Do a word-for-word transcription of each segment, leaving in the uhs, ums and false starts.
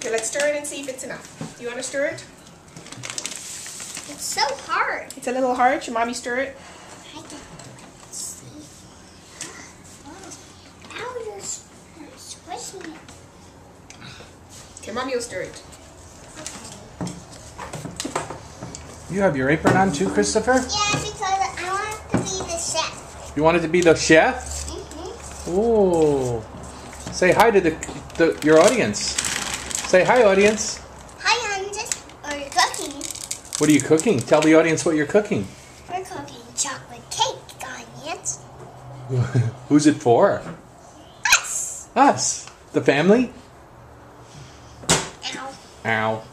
Okay, let's stir it and see if it's enough. Do you want to stir it? It's so hard. It's a little hard. Should Mommy stir it? I can see. Ow, you're squishing it. Okay, Mommy will stir it. You have your apron on too, Christopher? Yeah, because I want to be the chef. You wanted to be the chef? Mm-hmm. Oh. Say hi to the, the your audience. Say hi, audience. Hi, I'm just we're cooking. What are you cooking? Tell the audience what you're cooking. We're cooking chocolate cake, audience. Who's it for? Us. Us. The family? Ow. Ow.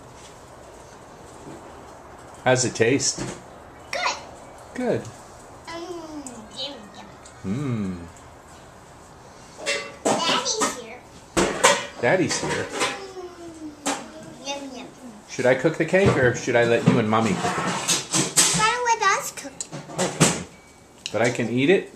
How's it taste? Good. Good. Mmm, yum, yum. Mmm. Daddy's here. Daddy's here. Mm, yum, yum. Should I cook the cake or should I let you and Mommy cook it? Try let us cook it. Okay. But I can eat it?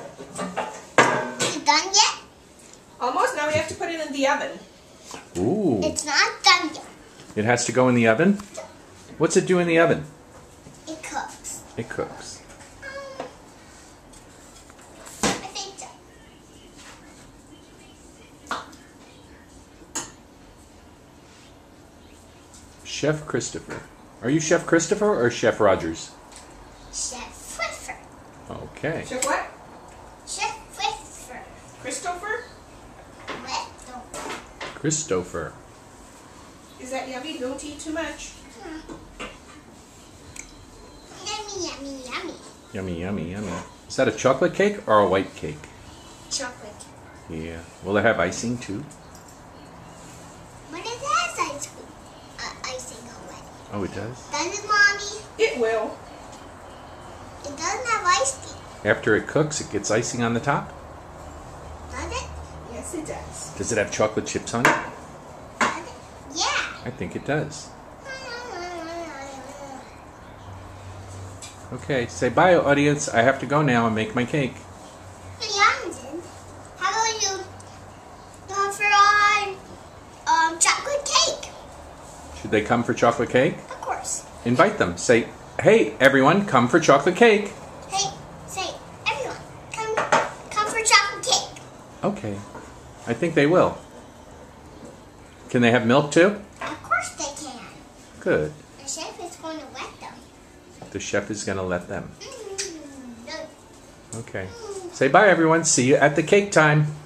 Is it done yet? Almost. Now we have to put it in the oven. Ooh. It's not done yet. It has to go in the oven? What's it do in the oven? It cooks. It cooks. Um, I think so. Chef Christopher. Are you Chef Christopher or Chef Rogers? Chef Whiffer. Okay. Chef what? Chef Whiffer. Christopher? Whiffer. Christopher. Is that yummy? Don't eat too much. Yummy, yummy, yummy. Yummy, yummy, yummy. Is that a chocolate cake or a white cake? Chocolate. Yeah. Will it have icing too? But it has ice cream. Uh, icing already. Oh, it does? Does it, Mommy? It will. It doesn't have ice cream. After it cooks, it gets icing on the top? Does it? Yes, it does. Does it have chocolate chips on it? Does it? Yeah. I think it does. Okay, say bye, audience. I have to go now and make my cake. London. How about you go for our um, chocolate cake? Should they come for chocolate cake? Of course. Invite them. Say, hey, everyone, come for chocolate cake. Hey, say, everyone, come, come for chocolate cake. Okay. I think they will. Can they have milk too? Of course they can. Good. The chef is going to let them. The chef is going to let them. Mm, Okay. Say bye, everyone. See you at the cake time.